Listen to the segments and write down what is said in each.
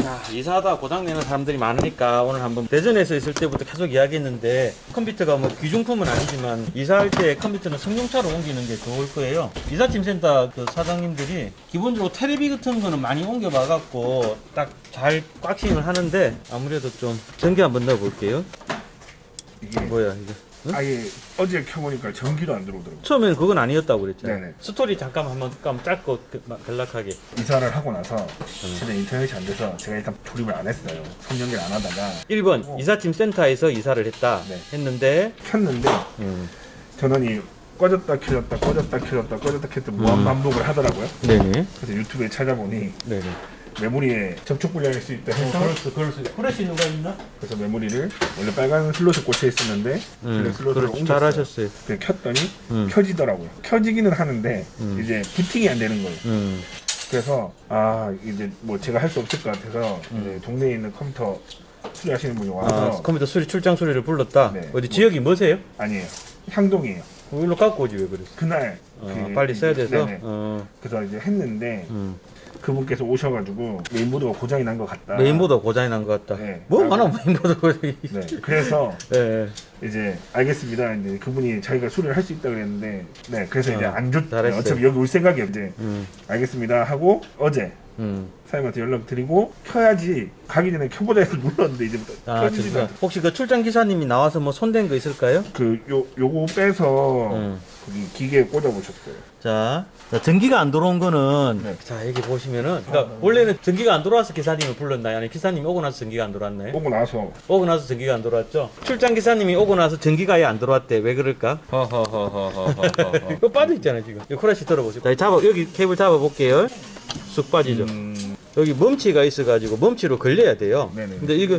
자, 이사하다 고장내는 사람들이 많으니까 오늘 한번 대전에서 있을 때부터 계속 이야기했는데 컴퓨터가 뭐 귀중품은 아니지만 이사할 때 컴퓨터는 승용차로 옮기는 게 좋을 거예요. 이사팀센터 그 사장님들이 기본적으로 테레비 같은 거는 많이 옮겨봐 갖고 딱 잘 꽉싱을 하는데 아무래도 좀 전기 한번 넣어 볼게요. 이게 뭐야 이게? 응? 아예 어제 켜보니까 전기도 안 들어오더라고요. 처음에는 그건 아니었다고 그랬잖아요. 네네. 스토리 잠깐 한번 짧고 간략하게. 이사를 하고 나서 최근 인터넷이 안 돼서 제가 일단 조립을 안 했어요. 손 연결 안 하다가 1번 이사팀 센터에서 이사를 했다 네. 했는데 켰는데 전원이 꺼졌다 켜졌다 꺼졌다 켜졌다 꺼졌다 켰다 무한 반복을 하더라고요. 네네. 그래서 유튜브에 찾아보니 네네. 메모리에 접촉 불량일 수 있다 해서 그럴 수 프레시 누가 있나? 그래서 메모리를 원래 빨간 슬롯에 꽂혀 있었는데 블랙 슬롯으로 옮겼어요. 잘하셨어요. 그래서 켰더니 켜지더라고요. 켜지기는 하는데 이제 부팅이 안 되는 거예요. 그래서 이제 뭐 제가 할 수 없을 것 같아서 이제 동네에 있는 컴퓨터 수리하시는 분이 와서 컴퓨터 수리 출장 수리를 불렀다. 네. 어디 지역이 뭐세요? 아니에요. 향동이에요. 일로 갖고 오지 왜 그랬어? 그날 빨리 써야 돼서. 네네. 그래서 이제 했는데 그분께서 오셔가지고 메인보드가 고장이 난 것 같다. 메인보드 고장이 난 것 같다. 네. 뭐 하나 메인보드 고장이. 네. 그래서 네. 이제 알겠습니다. 이제 그분이 자기가 수리를 할 수 있다 그랬는데 네 그래서 이제 안 줬. 잘했어요. 어차피 여기 올 생각이 이제 알겠습니다 하고 어제 사장님한테 연락 드리고 켜야지 가기 전에 켜보자 해서 눌렀는데 이제부터 켜지지가 않아요. 혹시 그 출장 기사님이 나와서 뭐 손댄 거 있을까요? 요거 빼서 거기 기계에 꽂아보셨어요. 자, 전기가 안 들어온 거는 네. 자 여기 보시면은 그러니까 원래는 전기가 안 들어와서 기사님을 불렀나요? 아니 기사님이 오고 나서 전기가 안 들어왔나요? 오고 나서 오고 나서 전기가 안 들어왔죠? 출장 기사님이 오고 나서 전기가 아예 안 들어왔대. 왜 그럴까? 이거 빠져 있잖아요 지금. 이거 크러쉬 들어보세요. 자, 여기 케이블 잡아 볼게요. 쑥 빠지죠. 여기 멈치가 있어가지고 멈치로 걸려야 돼요. 네네. 근데 이거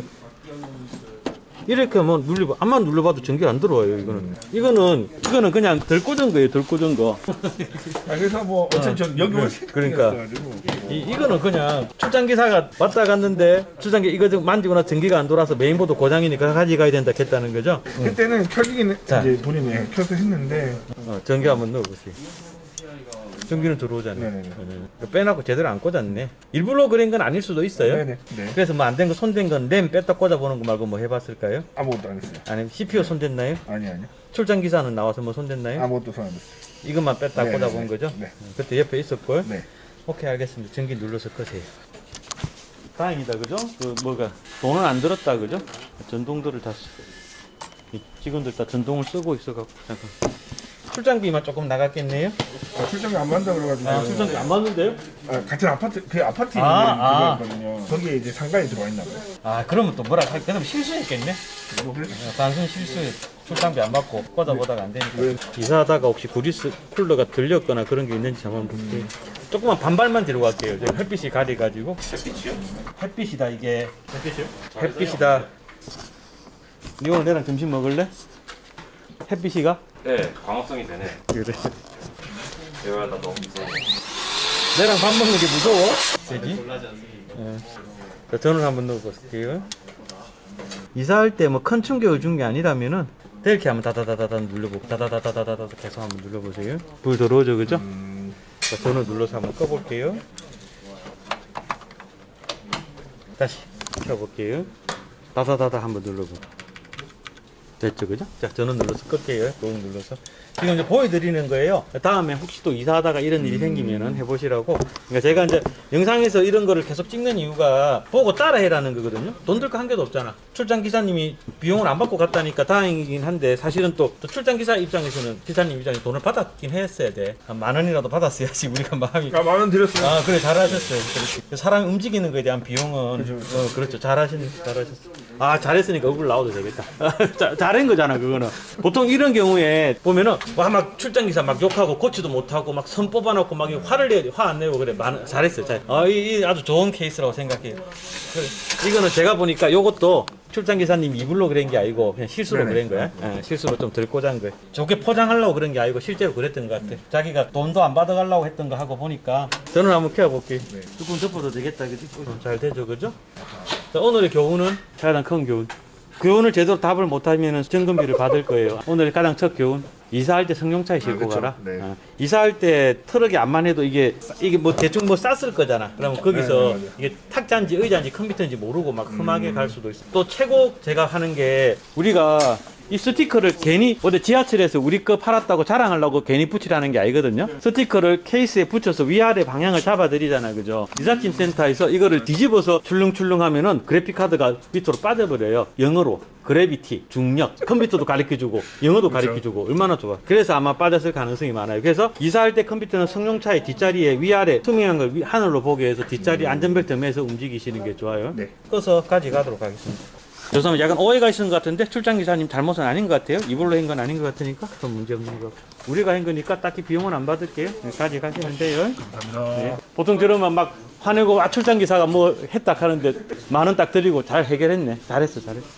이렇게 한번 암만 눌러봐도 전기가 안 들어와요. 이거는 그냥 덜 꽂은 거예요. 덜 꽂은 거. 그래서 뭐 어차피 전 여기 올 그러니까. 생각이었어가지고 이거는 그냥 출장 기사가 왔다 갔는데 출장기 이거 좀 만지고 나서 전기가 안 돌아서 메인보드 고장이니까 가져가야 된다 했다는 거죠. 그때는 켜지기는 자. 이제 본인이 켜서 했는데 전기 한번 넣어보세요. 전기는 들어오잖아요. 네네네. 빼놓고 제대로 안 꽂았네. 일부러 그런 건 아닐 수도 있어요. 네네. 네. 그래서 뭐 안 된 거 손댄 건 램 뺐다 꽂아보는 거 말고 뭐 해봤을까요? 아무것도 안 했어요. 아니면 CPU 손댔나요? 아니. 출장 기사는 나와서 뭐 손댔나요? 아무것도 손 안 했어요. 이것만 뺐다 네, 꽂아본 네, 거죠? 네. 그때 옆에 있었고요. 네. 오케이 알겠습니다. 전기 눌러서 끄세요. 다행이다 그죠? 그 뭐가 돈은 안 들었다 그죠? 전동들을 다 이 직원들 다 전동을 쓰고 있어갖고 잠깐 출장비만 조금 나갔겠네요? 출장이 안 맞다 그래가지고. 출장비 안 받는데요? 같은 아파트 그 아파트에 있는 그거였거든요. 거기에 이제 상가에 들어와 있나 봐요. 그러면 또 뭐라 할 그럼 실수했겠네? 뭐 그래서 단순 실수 출장비 안 받고 꽂아보다가 안 되니까 이사하다가 혹시 구리스 쿨러가 들렸거나 그런 게 있는지 한번 볼게요. 조금만 반발만 뒤로 갈게요. 지금 햇빛이 가려가지고. 햇빛이요? 햇빛이다 이게. 햇빛이요? 햇빛이다. 니 오늘 내랑 점심 먹을래? 햇빛이가? 네, 광합성이 되네. 그래. 대화가 너무 무서워. 내랑 밥 먹는 게 무서워? 되지? 자, 전원 한번 넣어볼게요. 이사할 때 뭐 큰 충격을 준 게 아니라면은 이렇게 한번 다다다다다 눌러보고 다다다다다다 계속 한번 눌러보세요. 불 들어오죠, 그죠? 자, 전원 눌러서 한번 꺼볼게요. 다시 켜볼게요. 다다다다 한번 눌러보고. 됐죠, 그죠? 자, 전원 눌러서 끌게요. 꾹 눌러서. 지금 이제 보여드리는 거예요. 다음에 혹시 또 이사하다가 이런 일이 생기면은 해보시라고. 그러니까 제가 이제 영상에서 이런 거를 계속 찍는 이유가 보고 따라 해라는 거거든요. 돈 들 거 한 개도 없잖아. 출장 기사님이 비용을 안 받고 갔다니까 다행이긴 한데 사실은 또 출장 기사 입장에서는 기사님 입장에 돈을 받았긴 했어야 돼. 한 10,000원이라도 받았어야지 우리가 마음이. 10,000원 드렸어요. 그래 잘하셨어요. 그렇지. 사람이 움직이는 거에 대한 비용은 그렇죠. 그렇죠. 잘하셨어요. 잘했으니까 얼굴 나와도 되겠다. 잘한 거잖아 그거는. 보통 이런 경우에 보면은 막 출장 기사 막 욕하고 고치도 못하고 막 선 뽑아놓고 막 화를 내야 돼. 화 안 내고 그래. 잘했어요. 이 아주 좋은 케이스라고 생각해요. 그래. 이거는 제가 보니까 요것도 출장 기사님 이불로 그런 게 아니고 그냥 실수로 네네. 그런 거야. 실수로 좀 덜 꽂은 거야. 좋게 포장하려고 그런 게 아니고 실제로 그랬던 것 같아. 자기가 돈도 안 받아가려고 했던 거 하고 보니까 저는 한번 켜볼게. 네. 조금 덮어도 되겠다, 그지? 잘 되죠, 그죠? 자, 오늘의 교훈은 가장 큰 교훈. 교훈을 제대로 답을 못하면 점검비를 받을 거예요. 오늘 가장 첫 교훈. 이사할 때 승용차에 싣고 그쵸. 가라. 네. 이사할 때 트럭이 안만 해도 이게 뭐 대충 뭐 쌌을 거잖아. 그러면 거기서 네, 맞아요. 이게 탁자인지 의자인지 컴퓨터인지 모르고 막 흠하게 갈 수도 있어. 또 최고 제가 하는 게 우리가 이 스티커를 괜히 어디 지하철에서 우리 거 팔았다고 자랑하려고 괜히 붙이라는 게 아니거든요. 스티커를 케이스에 붙여서 위아래 방향을 잡아드리잖아요. 그죠? 이삿짐 센터에서 이거를 뒤집어서 출렁출렁 하면은 그래픽 카드가 밑으로 빠져버려요. 영어로. 그래비티, 중력, 컴퓨터도 가르쳐주고 영어도 가르쳐주고 얼마나 좋아. 그래서 아마 빠졌을 가능성이 많아요. 그래서 이사할 때 컴퓨터는 승용차의 뒷자리에 위아래 투명한 걸 하늘로 보게 해서 뒷자리 안전벨트 매서 움직이시는 게 좋아요. 네. 꺼서 가져가도록 하겠습니다. 죄송합니다. 약간 오해가 있는 것 같은데 출장기사님 잘못은 아닌 것 같아요. 이불로 한 건 아닌 것 같으니까 더 문제 없는 것 같고. 우리가 한 거니까 딱히 비용은 안 받을게요. 네, 가져가시면 돼요. 감사합니다. 네. 보통 저러면 막 화내고 출장기사가 뭐 했다 하는데 10,000원 딱 드리고 잘 해결했네. 잘했어.